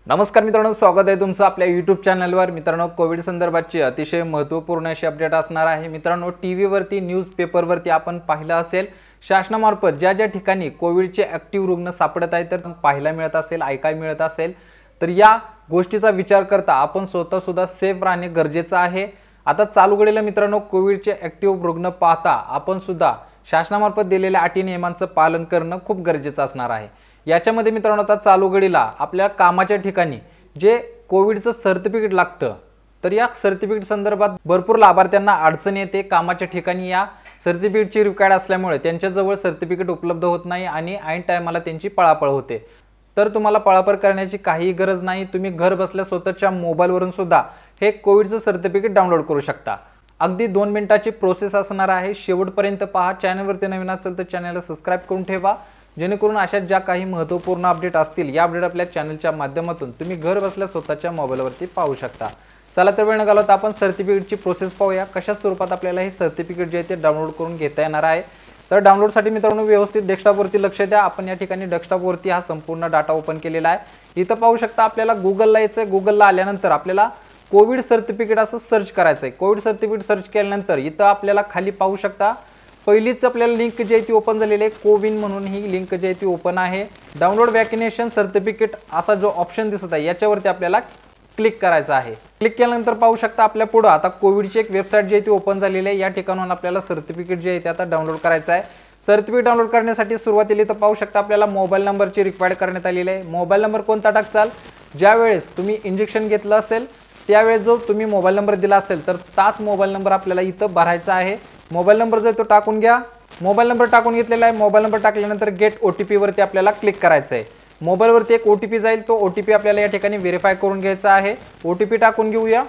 नमस्कार मित्रांनो, स्वागत आहे तुमचं आपल्या YouTube चॅनलवर। मित्रांनो, कोविड संदर्भाची अतिशय महत्त्वपूर्ण अशी अपडेट असणार आहे। मित्रांनो, टीव्हीवरती न्यूजपेपरवरती आपण पाहिलं असेल, शासनामार्फत ज्या ठिकाणी कोविडचे ॲक्टिव्ह रुग्ण सापडत आहेत तर पाहायला मिळत असेल, ऐकायला मिळत असेल, तर या गोष्टीचा विचार करता आपण स्वतः सुद्धा सेफ राहणे गरजेचं आहे। आता चालू घडीला मित्रांनो, कोविडचे ॲक्टिव्ह रुग्ण पाहता आपण सुद्धा शासनामार्फत दिलेल्या अटी नियमांचं पालन करणं खूप गरजेचं असणार आहे। याच्यामध्ये मित्रांनो, आता चालू घडीला आपल्या कामाच्या ठिकाणी जे कोविडचं सर्टिफिकेट लागतं, तर या सर्टिफिकेट संदर्भात भरपूर लाभार्थ्यांना अडचण येते। कामाच्या ठिकाणी या सर्टिफिकेटची रिक्वायर्ड असल्यामुळे त्यांच्याजवळ सर्टिफिकेट उपलब्ध होत नाही आणि ऐन टायमाला त्यांची पळापळ होते। तर तुम्हाला पळापळ करण्याची काही गरज नाही, तुम्ही घर बसल्या स्वतःच्या मोबाईलवरून सुद्धा हे कोविडचं सर्टिफिकेट डाउनलोड करू शकता। अगदी 2 मिनिटाची प्रोसेस असणार आहे। शेवटपर्यंत पहा। चॅनलवरती नवीन असेल तर चॅनलला सबस्क्राइब करून ठेवा, जेणेकरून अशा ज्या काही महत्त्वपूर्ण अपडेट असतील या अपडेट आपल्या चॅनलच्या माध्यमातून तुम्ही घर बसल्या स्वतःच्या मोबाईलवरती पाहू शकता। चला तर वेळ न घालवता आपण सर्टिफिकेटची प्रोसेस पाहूया, कशा स्वरूपात आपल्याला हे सर्टिफिकेट जे आहे ते डाउनलोड करून घेता येणार आहे। तर डाउनलोडसाठी मित्रांनो व्यवस्थित डेस्कटॉपवरती लक्ष द्या। आपण या ठिकाणी डेस्कटॉपवरती हा संपूर्ण डाटा ओपन केलेला आहे। इथं पाहू शकता आपल्याला गुगलला यायचं आहे। गुगलला आल्यानंतर आपल्याला कोविड सर्टिफिकेट असं सर्च करायचं आहे। कोविड सर्टिफिकेट सर्च केल्यानंतर इथं आपल्याला खाली पाहू शकता पहिलीच आपल्याला लिंक जी आहे ती ओपन झालेली आहे। कोविन म्हणून ही लिंक जी आहे ती ओपन आहे। डाउनलोड वॅक्सिनेशन सर्टिफिकेट असा जो ऑप्शन दिसत आहे याच्यावरती आपल्याला क्लिक करायचं आहे। क्लिक केल्यानंतर पाहू शकता आपल्या पुढे आता कोविडची एक वेबसाईट जी आहे ती ओपन झालेली आहे। या ठिकाणाहून आपल्याला सर्टिफिकेट जे आहे ते आता डाउनलोड करायचं आहे। सर्टिफिकेट डाउनलोड करण्यासाठी सुरुवातीला इथं पाहू शकता आपल्याला मोबाईल नंबरची रिक्वायर्ड करण्यात आलेली आहे। मोबाईल नंबर कोणता टाकचाल, ज्यावेळेस तुम्ही इंजेक्शन घेतलं असेल त्यावेळेस जो तुम्ही मोबाईल नंबर दिला असेल तर ताच मोबाईल नंबर आपल्याला इथं भरायचा आहे। मोबाईल नंबर जो तो टाकून घ्या। मोबाईल नंबर टाकून घेतलेला आहे। मोबाईल नंबर टाकल्यानंतर गेट OTP वरती आपल्याला क्लिक करायचं आहे। मोबाईलवरती एक OTP जाईल, तो OTP आपल्याला या ठिकाणी व्हेरीफाय करून घ्यायचा आहे। OTP टाकून घेऊया।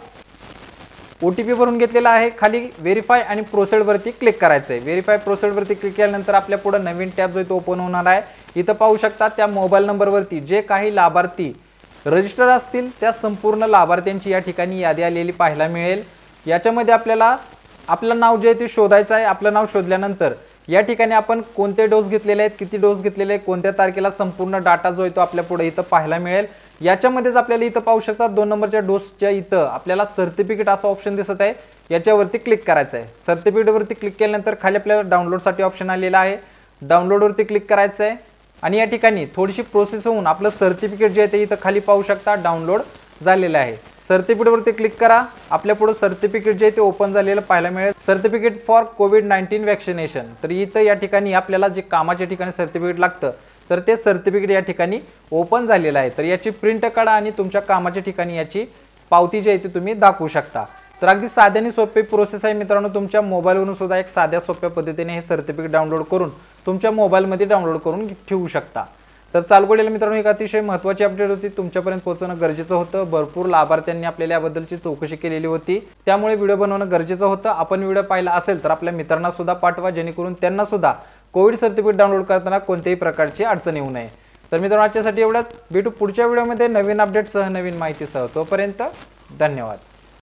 OTP भरून घेतलेला आहे। खाली व्हेरीफाय आणि प्रोसीड वरती क्लिक करायचं आहे। व्हेरीफाय प्रोसीड वरती क्लिक केल्यानंतर आपल्या पुढे नवीन टॅब जो तो ओपन होणार आहे। इथं पाहू शकता त्या मोबाईल नंबरवरती जे काही लाभार्थी रजिस्टर असतील त्या संपूर्ण लाभार्थ्यांची या ठिकाणी यादी आलेली पाहायला मिळेल। याच्यामध्ये आपल्याला आपलं नाव जे आहे ते शोधायचं आहे। आपलं नाव शोधल्यानंतर या ठिकाणी आपण कोणते डोस घेतलेले आहेत, किती डोस घेतलेले आहेत, कोणत्या तारखेला, संपूर्ण डाटा जो आहे तो आपल्या पुढे इथं पाहायला मिळेल। याच्यामध्येच आपल्याला इथं पाहू शकता 2 नंबरच्या डोसच्या इथं आपल्याला सर्टिफिकेट असा ऑप्शन दिसत आहे, याच्यावरती क्लिक करायचं आहे। सर्टिफिकेटवरती क्लिक केल्यानंतर खाली आपल्याला डाउनलोडसाठी ऑप्शन आलेला आहे। डाउनलोडवरती क्लिक करायचं आहे आणि या ठिकाणी थोडीशी प्रोसेस होऊन आपलं सर्टिफिकेट जे आहे ते इथं खाली पाहू शकता डाउनलोड झालेलं आहे। सर्टिफिकेटवरती क्लिक करा। आपल्या पुढे सर्टिफिकेट जे आहे ते ओपन झालेलं पाहायला मिळेल। सर्टिफिकेट फॉर कोविड-19 वॅक्सिनेशन। तर इथं या ठिकाणी आपल्याला जे कामाच्या ठिकाणी सर्टिफिकेट लागतं तर ते सर्टिफिकेट या ठिकाणी ओपन झालेलं आहे। तर याची प्रिंट काढा आणि तुमच्या कामाच्या ठिकाणी याची पावती जी आहे ती तुम्ही दाखवू शकता। तर अगदी साधी आणि सोपी प्रोसेस आहे मित्रांनो। तुमच्या मोबाईलवरून सुद्धा एक साध्या सोप्या पद्धतीने हे सर्टिफिकेट डाउनलोड करून तुमच्या मोबाईलमध्ये डाउनलोड करून ठेवू शकता। तर चालू घडीला मित्रांनो एक अतिशय महत्त्वाची अपडेट होती, तुमच्यापर्यंत पोहोचणं गरजेचं होतं। भरपूर लाभार्थ्यांनी आपल्याला याबद्दलची चौकशी केलेली होती, त्यामुळे व्हिडिओ बनवणं गरजेचं होतं। आपण व्हिडिओ पाहिला असेल तर आपल्या मित्रांना सुद्धा पाठवा, जेणेकरून त्यांना सुद्धा कोविड सर्टिफिकेट डाउनलोड करताना कोणत्याही प्रकारची अडचण येऊ नये। तर मित्रांनो आजच्यासाठी एवढंच। भेटू पुढच्या व्हिडिओमध्ये नवीन अपडेटसह, नवीन माहितीसह। तोपर्यंत धन्यवाद।